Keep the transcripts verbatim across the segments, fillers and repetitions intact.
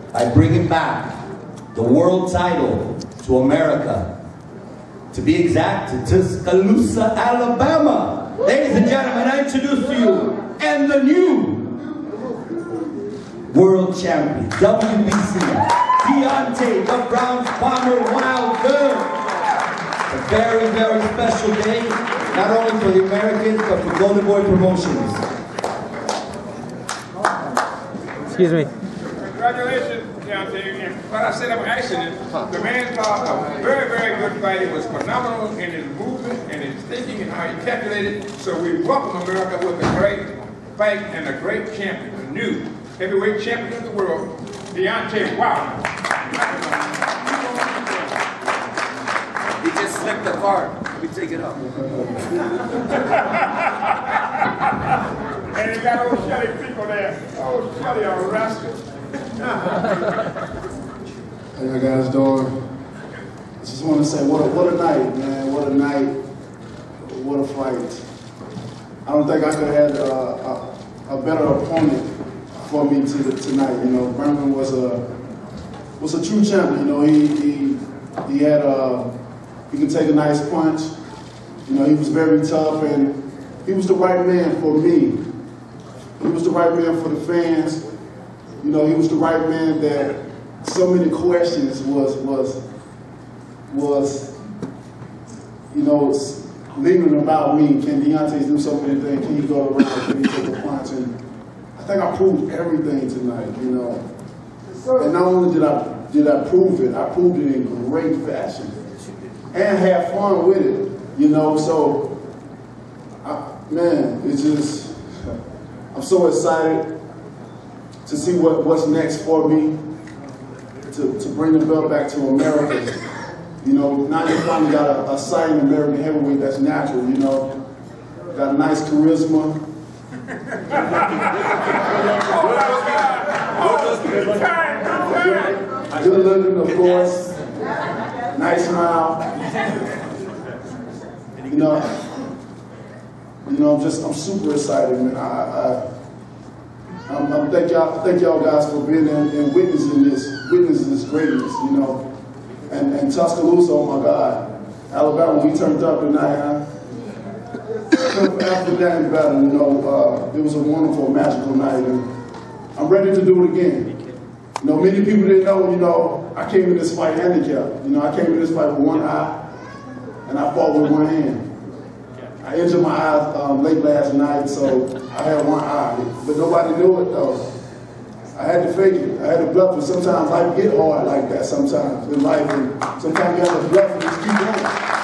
by bringing back the world title to America. To be exact, to Tuscaloosa, Alabama. Ladies and gentlemen, I introduce to you, and the new world champion, W B C, Deontay the Brown Bomber Wilder. A very, very special day, not only for the Americans, but for Golden Boy Promotions. Excuse me. Congratulations, Deontay. And what I said about accident, the man fought a very, very good fight. He was phenomenal in his movement and his thinking and how he calculated. So we welcome America with a great fight and a great champion, a new heavyweight champion of the world, Deontay Wilder. He just slipped the card. Let me take it up. And you got old Shelly people there. Oh, Shelly, a rascal. How you guys doing? I just want to say, what a, what a night, man. What a night. What a fight. I don't think I could have had a, a, a better opponent for me to, tonight. You know, Bermane was a was a true champion. You know, he he he had a he could take a nice punch. You know, he was very tough, and he was the right man for me. He was the right man for the fans. You know, he was the right man that so many questions was was was you know leaving about me. Can Deontay do so many things? Can he go around? Can he take a punch? And I think I proved everything tonight. You know, and not only did I did I prove it, I proved it in great fashion and had fun with it. You know, so I, man, it's just I'm so excited to see what, what's next for me, to, to bring the belt back to America. You know, now you finally got a, a signed American heavyweight that's natural, you know. Got a nice charisma. Good looking, of course. Nice smile. You know, you know, I'm just, I'm super excited, man. I, I, I'm, I'm thank y'all, thank y'all guys for being there and witnessing this, witnessing this greatness, you know. And, and Tuscaloosa, oh my God, Alabama, we turned up tonight, huh? After that battle, you know, uh, it was a wonderful, magical night, and I'm ready to do it again. You know, many people didn't know, you know, I came in this fight handicapped. You know, I came in this fight with one eye, and I fought with one hand. I injured my eye um, late last night, so I had one eye, but nobody knew it though. I had to fake it. I had to bluff it. Sometimes life get hard like that sometimes in life, and sometimes you have to bluff and just keep going.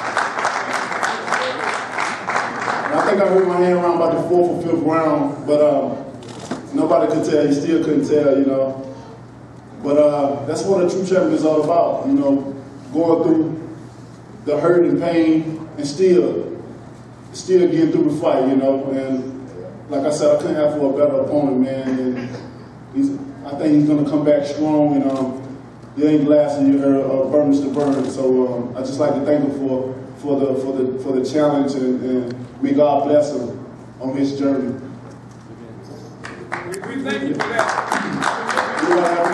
And I think I hurt my hand around about the fourth or fifth round, but um, nobody could tell. You still couldn't tell, you know. But uh, that's what a true champion is all about, you know, going through the hurt and pain and still still getting through the fight, you know, and like I said, I couldn't have for a better opponent, man, and he's, I think he's going to come back strong, and um, it ain't the last of your uh, burdens to burn, so um, I just like to thank him for, for, the, for, the, for the challenge, and, and may God bless him on his journey. We, we thank you for that. You want to have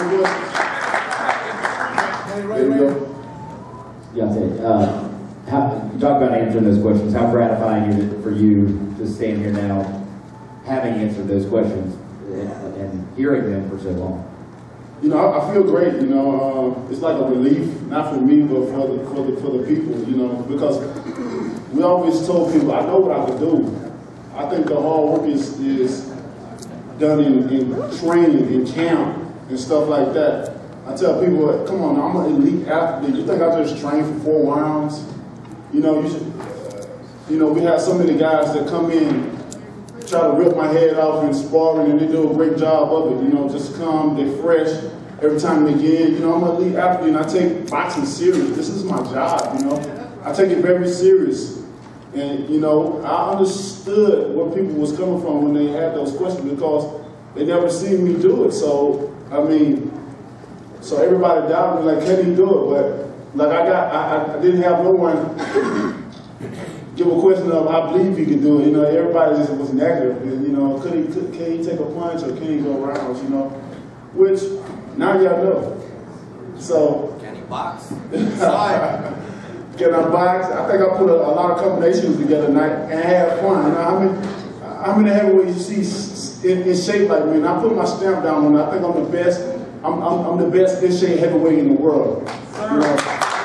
any questions? There you go. Deontay, uh, How, you talk about answering those questions. How gratifying is it for you to stand here now, having answered those questions and, and hearing them for so long? You know, I, I feel great. You know, um, it's like a relief, not for me, but for the for the for the people. You know, because we always told people, I know what I can do. I think the hard work is is done in, in training, in camp, and stuff like that. I tell people, come on, I'm an elite athlete. You think I just trained for four rounds? You know, you should, you know, we have so many guys that come in, try to rip my head off in sparring, and they do a great job of it. You know, just come, they're fresh every time they get in. You know, I'm an elite athlete, and I take boxing serious. This is my job, you know. I take it very serious. And, you know, I understood where people was coming from when they had those questions because they never seen me do it. So, I mean, so everybody doubted me, like, can he do it? But, like, I got, I, I didn't have no one give a question of, I believe he could do it. You know, everybody just was negative. And, you know, could he, could, can he take a punch or can he go rounds, you know? Which Now y'all know. So. Can he box? Can I box? I think I put a, a lot of combinations together tonight and had fun. You know, how many, how many heavyweights you see in, in shape like me? And I put my stamp down on it. I think I'm the best. I'm, I'm, I'm the best in shape heavyweight in the world. You know,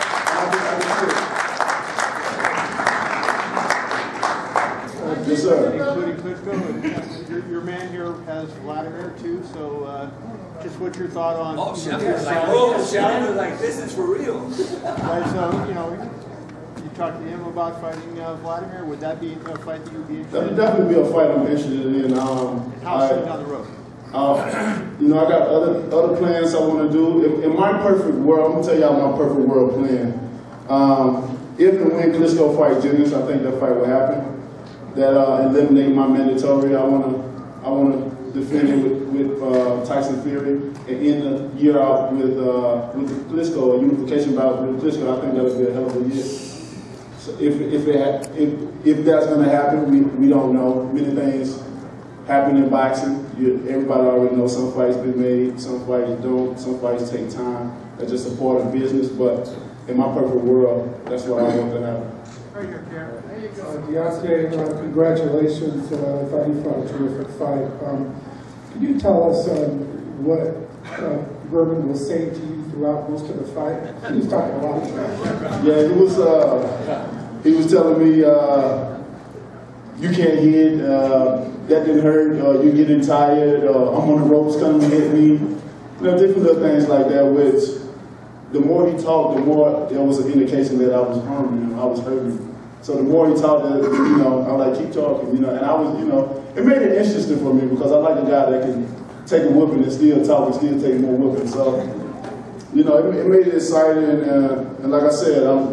yes, sir. Including Klitschko. Your, your man here has Vladimir too, so uh, just what's your thought on? Oh, Shavka's like, oh, Shavka's like, this is for real. Right, so, you know, you talked to him about fighting uh, Vladimir. Would that be a fight that you would be interested That would in? definitely be a fight I'm interested in. Um, How soon I, down the road? Uh, you know, I got other other plans I want to do. In, in my perfect world, I'm gonna tell y'all my perfect world plan. Um, if and when Klitschko fight Jennings, I think that fight will happen. That uh, eliminate my mandatory. I wanna I wanna defend it with, with uh, Tyson Fury and end the year out with uh, with Klitschko, a unification bout with Klitschko. I think that'll be a hell of a year. So if if it ha if if that's gonna happen, we we don't know. Many things happen in boxing. You, everybody already knows some fights been made, some fights don't, some fights take time. That's just a part of business, but in my perfect world, that's what I want to happen. Right here, Karen. There you go. Uh, Deontay, uh, congratulations. Uh, I thought you fought a terrific fight. Um, can you tell us um, what uh, Bermane was saying to you throughout most of the fight? He was talking a lot. Yeah, he was, uh, he was telling me, uh, you can't hit, uh, that didn't hurt, uh, you're getting tired, uh, I'm on the ropes, come and hit me. You know, different little things like that, which the more he talked, the more there was an indication that I was harming him, I was hurting him. So the more he talked, you know, I'm like, keep talking, you know, and I was, you know, it made it interesting for me because I like a guy that can take a whooping and still talk and still take more whooping. So, you know, it, it made it exciting, and, uh, and like I said, I'm,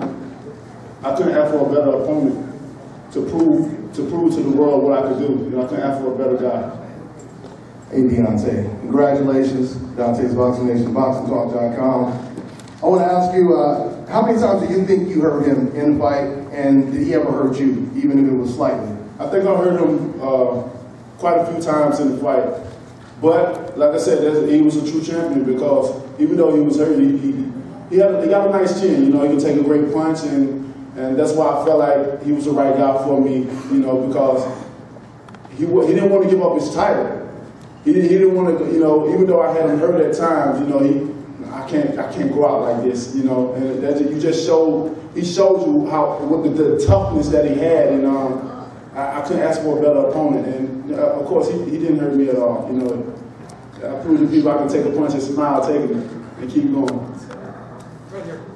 I couldn't ask for a better opponent to prove to prove to the world what I could do. You know, I couldn't ask for a better guy. Hey Deontay, congratulations. Deontay's Boxing Nation, boxing talk dot com. I want to ask you, uh, how many times do you think you hurt him in the fight, and did he ever hurt you, even if it was slightly? I think I hurt him uh, quite a few times in the fight. But, like I said, he was a true champion because even though he was hurt, he, he, he, had, he got a nice chin. You know, he could take a great punch, and, and that's why I felt like he was the right guy for me, you know, because he, he didn't want to give up his title. He didn't, he didn't want to, you know, even though I had him hurt at times, you know, he, I can't, I can't go out like this, you know, and that, you just showed, he showed you how, what the, the toughness that he had, and um, I, I couldn't ask for a better opponent, and uh, of course, he, he didn't hurt me at all, you know. I proved to people I can take a punch and smile, take it, and keep going. Right here.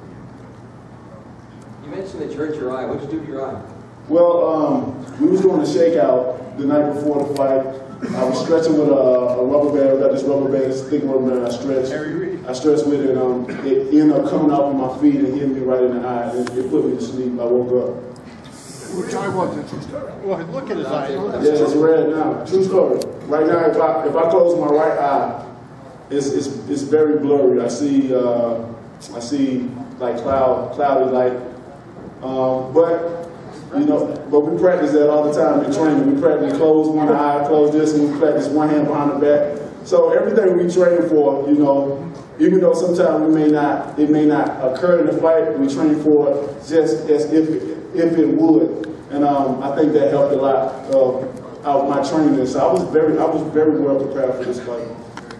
You mentioned that you hurt your eye. What did you do to your eye? Well, um, we was doing a shakeout the night before the fight. I was stretching with a, a rubber band. We got this rubber band, this thick rubber band. I stretched. I stretched with it, and um, it ended up coming out on my feet and hit me right in the eye. And it put me to sleep. I woke up. Which eye was it? Well, look at his eye. Yeah, it's red now. True story. Right now, if I if I close my right eye, it's it's it's very blurry. I see uh, I see like cloud cloudy light. Um, but you know, but we practice that all the time in training. We practice close one eye, close this, and we practice one hand behind the back. So everything we train for, you know, even though sometimes we may not, it may not occur in the fight, we train for it just as if if it would. And um, I think that helped a lot uh, out my training. So I was very, I was very well prepared for this fight.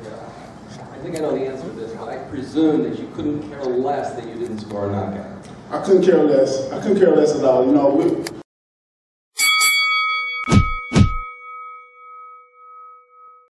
I think I know the answer to this, but I presume that you couldn't care less that you didn't score a knockout. I couldn't care less. I couldn't care less at all. You know, we,